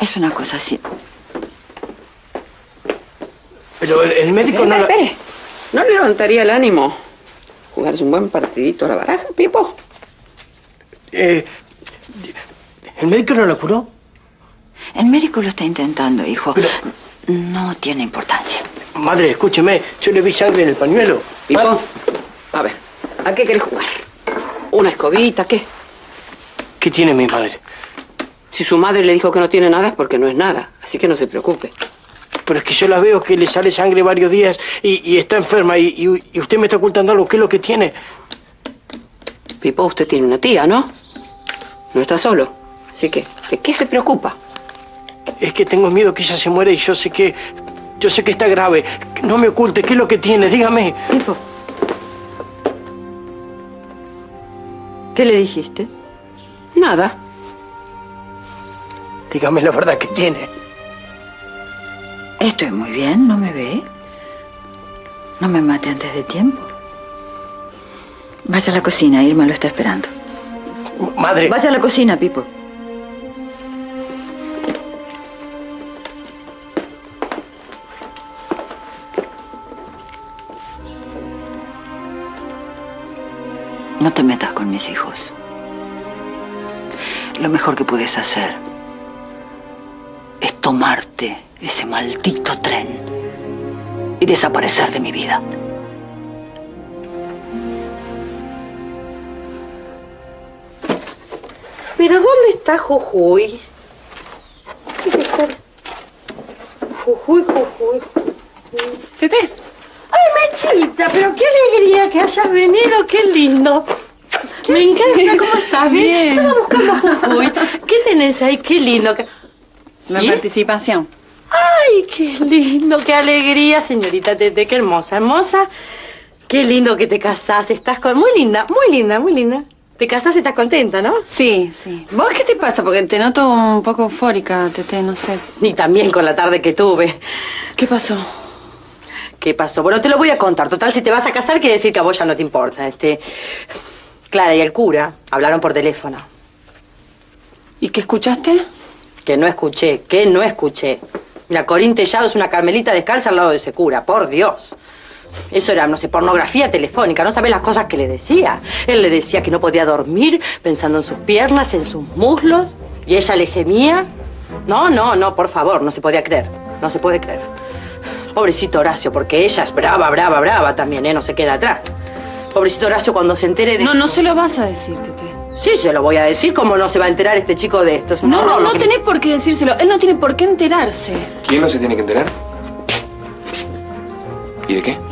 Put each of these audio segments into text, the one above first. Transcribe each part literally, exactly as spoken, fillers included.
Es una cosa así. Pero el, el médico espere, no... Espere, espere. ¿No le levantaría el ánimo jugarse un buen partidito a la baraja, Pipo? Eh, ¿El médico no lo curó? El médico lo está intentando, hijo. Pero... No tiene importancia. Madre, escúcheme. Yo le vi sangre en el pañuelo. Pipo, Madre. a ver, ¿a qué querés jugar? ¿Una escobita? ¿Qué? ¿Qué tiene mi madre? Si su madre le dijo que no tiene nada es porque no es nada. Así que no se preocupe. Pero es que yo la veo que le sale sangre varios días y, y está enferma y, y, y usted me está ocultando algo. ¿Qué es lo que tiene? Pipo, usted tiene una tía, ¿no? No está solo. Así que, ¿de qué se preocupa? Es que tengo miedo que ella se muera y yo sé que... Yo sé que está grave. No me oculte. ¿Qué es lo que tiene? Dígame. Pipo. ¿Qué le dijiste? Nada. Dígame la verdad que tiene. Estoy muy bien, ¿no me ve? No me mate antes de tiempo. Vaya a la cocina, Irma lo está esperando. Madre... Vaya a la cocina, Pipo. No te metas con mis hijos. Lo mejor que puedes hacer es tomarte ese maldito tren y desaparecer de mi vida. ¿Pero dónde está Jujuy? Jujuy, Jujuy. Tete. Ay, Mechita, pero qué alegría que hayas venido, qué lindo. Me encanta, ¿cómo estás? Bien. Estaba buscando a Jujuy. ¿Qué tenés ahí? Qué lindo. La ¿Y? participación. Ay, qué lindo, qué alegría, señorita Tete, qué hermosa, hermosa. Qué lindo que te casás, estás con... Muy linda, muy linda, muy linda. Te casás y estás contenta, ¿no? Sí, sí. ¿Vos qué te pasa? Porque te noto un poco eufórica, Tete, no sé. Y también con la tarde que tuve. ¿Qué pasó? ¿Qué pasó? Bueno, te lo voy a contar. Total, si te vas a casar, quiere decir que a vos ya no te importa. Este... Clara y el cura hablaron por teléfono. ¿Y qué escuchaste? Que no escuché, que no escuché. Mira, Corín Tellado es una carmelita descalza al lado de ese cura, por Dios. Eso era, no sé, pornografía telefónica. No sabés las cosas que le decía. Él le decía que no podía dormir pensando en sus piernas, en sus muslos. Y ella le gemía. No, no, no, por favor, no se podía creer. No se puede creer. Pobrecito Horacio, porque ella es brava, brava, brava también, ¿eh? No se queda atrás. Pobrecito Horacio cuando se entere de... No, no se lo vas a decir, Tete. Sí, se lo voy a decir. ¿Cómo no se va a enterar este chico de esto? Es un No, horror no, no que... tenés por qué decírselo. Él no tiene por qué enterarse. ¿Quién no se tiene que enterar? ¿Y de qué?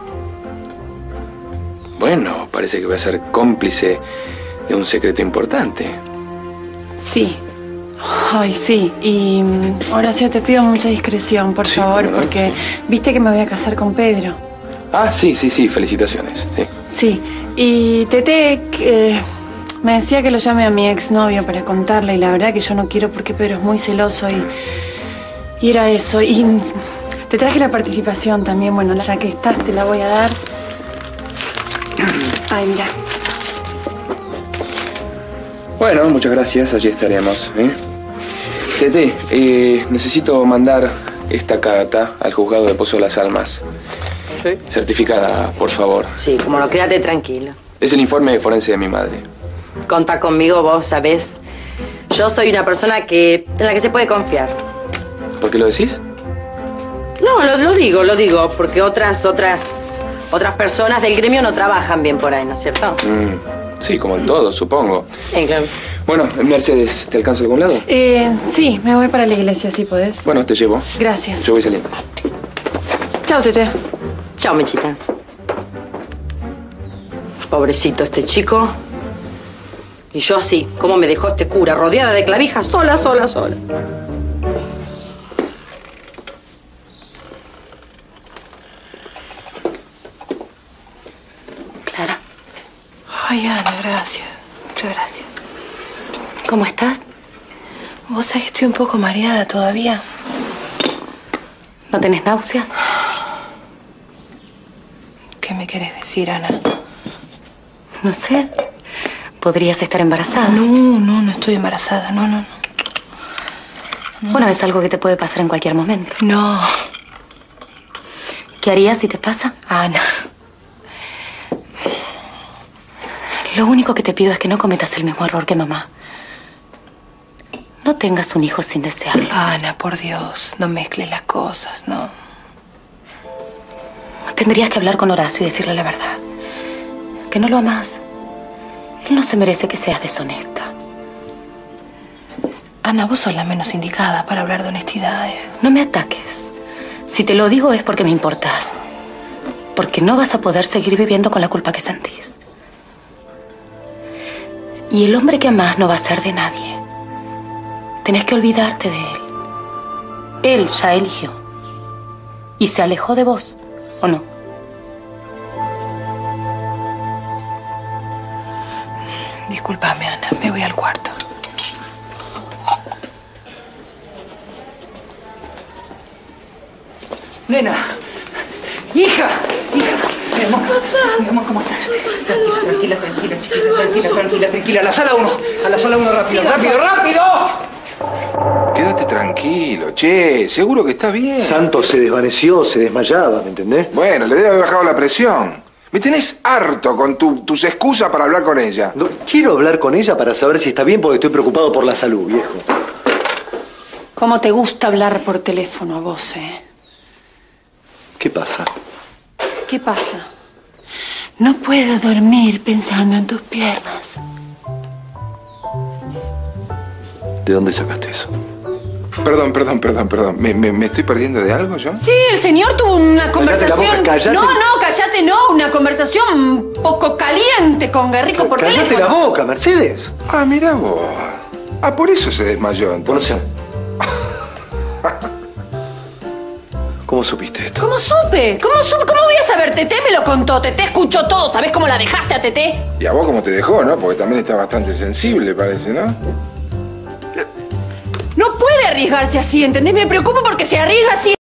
Bueno, parece que va a ser cómplice de un secreto importante. Sí. Ay, sí. Y, Horacio, te pido mucha discreción, por Sí, favor, cómo no, porque sí. viste que me voy a casar con Pedro. Ah, sí, sí, sí, felicitaciones. Sí. Sí. Y Tete, que, me decía que lo llame a mi exnovio para contarle, y la verdad que yo no quiero porque Pedro es muy celoso y, y era eso. Y te traje la participación también. Bueno, ya que estás, te la voy a dar. Ay, mira. Bueno, muchas gracias, allí estaremos, ¿eh? Tete, eh, necesito mandar esta carta al juzgado de Pozo de las Almas. Sí. Certificada, por favor. Sí, como no, quédate tranquilo. Es el informe forense de mi madre. Contá conmigo, vos sabés. Yo soy una persona que en la que se puede confiar. ¿Por qué lo decís? No, lo, lo digo, lo digo, porque otras, otras, otras personas del gremio no trabajan bien por ahí, ¿no es cierto? Mm, sí, como en todo, supongo. Sí, claro. Bueno, Mercedes, ¿te alcanzo a algún lado? Eh, sí, me voy para la iglesia, si podés. Bueno, te llevo. Gracias. Yo voy saliendo. Chao, Tete. Chao, Mechita. Pobrecito este chico. Y yo así, ¿cómo me dejó este cura? Rodeada de clavijas, sola, sola, sola. Clara. Ay, Ana, gracias. Muchas gracias. ¿Cómo estás? Vos sabés que estoy un poco mareada todavía. ¿No tenés náuseas? ¿Qué me querés decir, Ana? No sé. ¿Podrías estar embarazada? No, no, no estoy embarazada. No, no, no. No. Bueno, es algo que te puede pasar en cualquier momento. No. ¿Qué harías si te pasa? Ana. Lo único que te pido es que no cometas el mismo error que mamá. No tengas un hijo sin desearlo. Ana, por Dios, no mezcles las cosas, no. Tendrías que hablar con Horacio y decirle la verdad. Que no lo amas. Él no se merece que seas deshonesta. Ana, vos sos la menos indicada para hablar de honestidad, ¿eh? No me ataques. Si te lo digo es porque me importás. Porque no vas a poder seguir viviendo con la culpa que sentís. Y el hombre que amás no va a ser de nadie. Tenés que olvidarte de él. Él ya eligió. Y se alejó de vos, ¿o no? Discúlpame, Ana, me voy al cuarto. Nena, hija, hija. Mi amor, mi amor, ¿cómo estás? Tranquila, tranquila, tranquila, chiquita, tranquila, tranquila, tranquila. A la sala uno, a la sala uno, rápido, rápido, rápido. Quédate tranquilo, che, seguro que estás bien. Santos se desvaneció, se desmayaba, ¿me entendés? Bueno, le debe haber bajado la presión. Me tenés harto con tu- tus excusas para hablar con ella. No, quiero hablar con ella para saber si está bien porque estoy preocupado por la salud, viejo. ¿Cómo te gusta hablar por teléfono a vos, eh? ¿Qué pasa? ¿Qué pasa? No puedo dormir pensando en tus piernas. ¿De dónde sacaste eso? Perdón, perdón, perdón, perdón. ¿Me, me, me estoy perdiendo de algo yo? Sí, el señor tuvo una conversación... Cállate la boca, cállate. No, no, cállate, no. Una conversación un poco caliente con Guerrico por Cállate teléfono. la boca, Mercedes. Ah, mira vos. Ah, por eso se desmayó entonces. ¿Cómo supiste esto? ¿Cómo supe? ¿Cómo supe? ¿Cómo voy a saber? Teté me lo contó. Teté escuchó todo. ¿Sabés cómo la dejaste a Teté? Y a vos cómo te dejó, ¿no? Porque también está bastante sensible, parece, ¿no? No puede arriesgarse así, ¿entendés? Me preocupo porque se arriesga así.